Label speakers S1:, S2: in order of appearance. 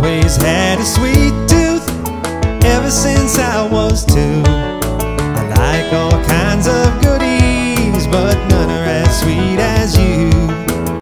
S1: always had a sweet tooth ever since I was 2.